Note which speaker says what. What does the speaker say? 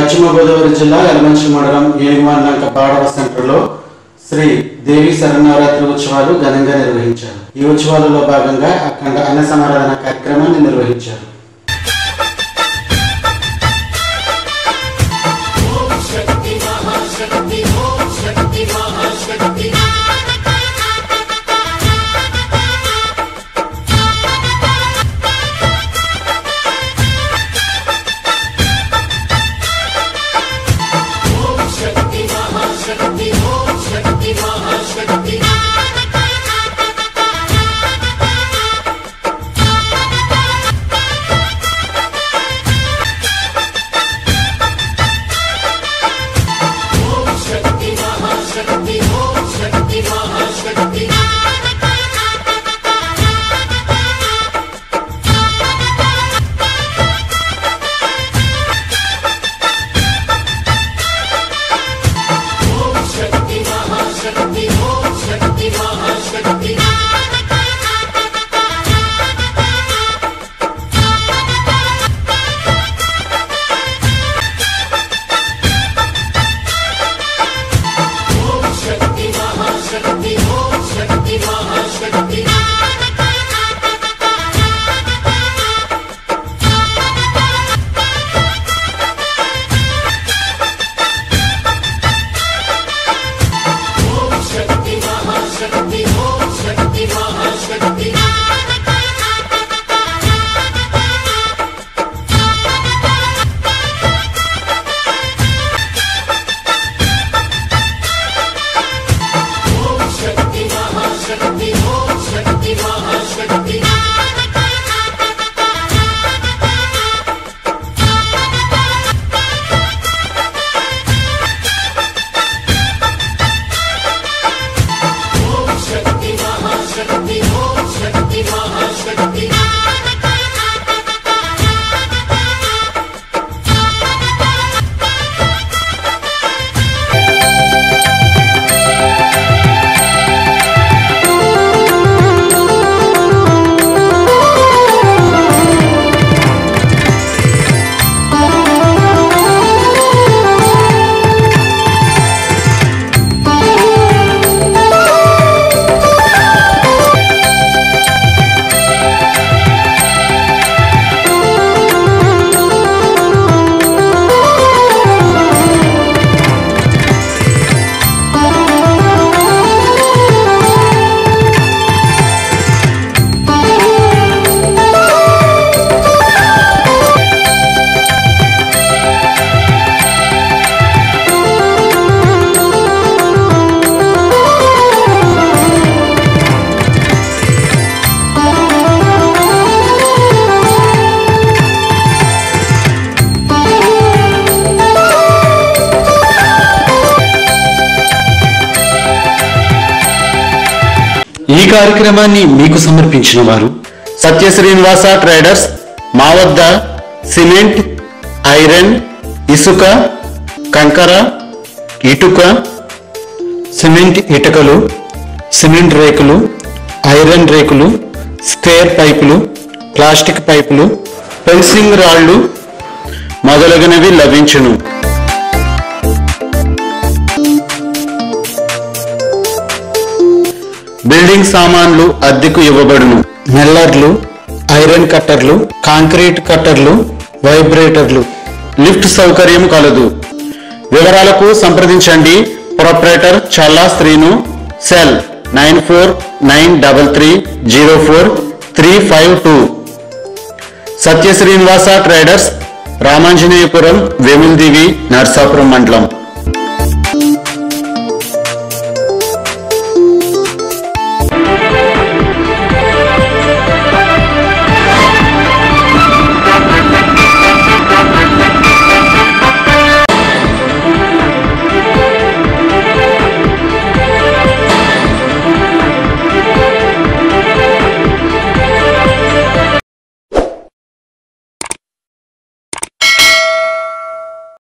Speaker 1: పశ్చిమ గోదావరి జిల్లా యలమంచి మండలం ఏనుగుమండలంక పాడవ సెంటర్లో శ్రీ దేవి శరన్నవరాత్రి ఉత్సవాలు ఘనంగా నిర్వహించారు. ఈ ఉత్సవాలలో భాగంగా అఖండ అన్న సమారాధన కార్యక్రమాన్ని నిర్వహించారు.
Speaker 2: ఈ కార్యక్రమాన్ని మీకు సమర్పించిన వారు సత్య శ్రీనివాస ట్రేడర్స్. మా వద్ద సిమెంట్, ఐరన్, ఇసుక, కంకర, ఇటుక, సిమెంట్ ఇటుకలు, సిమెంట్ రేకులు, ఐరన్ రేకులు, స్క్వేర్ పైపులు, ప్లాస్టిక్ పైపులు, ఫెన్సింగ్ రాళ్లు మొదలగునవి లభించును. బిల్డింగ్ సామాన్లు అద్దెకు ఇవ్వబడును. మెల్లర్లు, ఐరన్ కట్టర్లు, కాంక్రీట్ కట్టర్లు, వైబ్రేటర్లు, లిఫ్ట్ సౌకర్యం కలదు. వివరాలకు సంప్రదించండి. Proprietor Challa Srinu. Cell 9493304352. Satya Srinivasa traders, Ramanjaneyapuram, Vemuladivi, Narsapuram మండలం.